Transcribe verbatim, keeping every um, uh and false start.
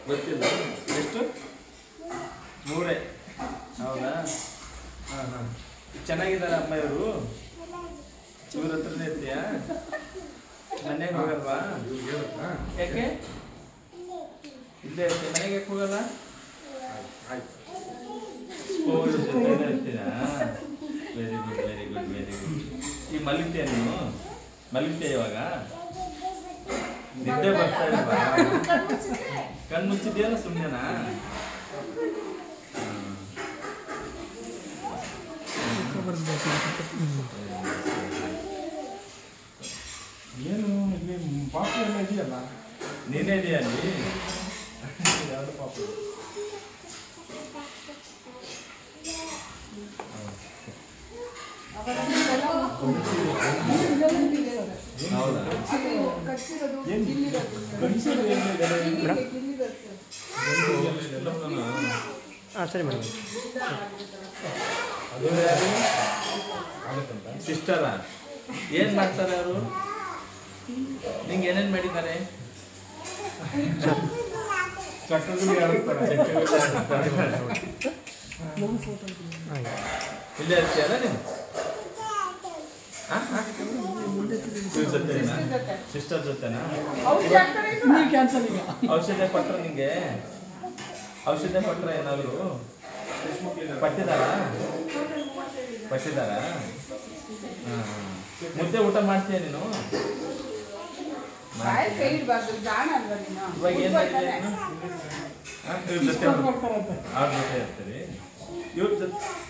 ಗೊತ್ತಿಲ್ಲ ಎಷ್ಟು ಮೂರೇ ಹೌದಾ ಹಾಂ ಹಾಂ ಚೆನ್ನಾಗಿದ್ದಾರೆ ಅಮ್ಮ ಇವರು ಇವ್ರ ಹತ್ರನೇ ಇರ್ತೀಯಾ ಮನೆಗೆ ಹೋಗಲ್ವಾ ಯಾಕೆ ಇಲ್ಲೇ ಇರ್ತೀಯ ಮನೆಗೆ ಯಾಕೆ ಹೋಗಲ್ಲ ಓ ಜೊತೆ ಇರ್ತೀರಾ very good very good very good ಈಗ ಮಲಗ್ತೀಯ ನೀನು ಮಲಗ್ತೀಯ ಇವಾಗ ನಿದ್ದೆ ಬರ್ತಾ ಇಲ್ವಾ ಕಣ್ಣು ಮುಚ್ಚಿದ್ಯಲ್ಲ ಸುಮ್ಮನೆನಾ ಏನು ಇಲ್ಲಿ ಪಾಪು ಎಲ್ಲ ಇದೆಯಲ್ಲ ನೀನೇ ಇದೆಯಾ ಅಲ್ಲಿ ಯಾವುದು ಪಾಪು ಹೌದಾ ಹಾಂ ಸರಿ ಮೇಡಮ್ ಅದು ಯಾರು ಸಿಸ್ಟರಾ ಏನು ಮಾಡ್ತಾರೆ ಅವರು ನಿಂಗೆ ಏನೇನು ಮಾಡಿದ್ದಾರೆ ಚಕ್ರದಲ್ಲಿ ಆಡಿಸ್ತಾರೆ ಇಲ್ಲೇ ಇರ್ತೀಯಲ್ಲ ನೀನು ಜೊತೆನಾ ಸಿಸ್ಟರ್ ಜೊತೆನಾ ಔಷಧ ಕೊಟ್ರ ನಿಂಗೆ ಔಷಧ ಕೊಟ್ರ ಏನಾದ್ರು ಪಟ್ಟಿದಾರಾ ಪಟ್ಟಿದಾರಾ ಹಾಂ ಮುದ್ದೆ ಊಟ ಮಾಡ್ತೀಯ ನೀನು ಇವಾಗ ಏನು ಮಾಡಿದೆ ನೀನು ಅವ್ರ ಜೊತೆ ಇರ್ತೀರಿ ಇವ್ರ ಜೊತೆ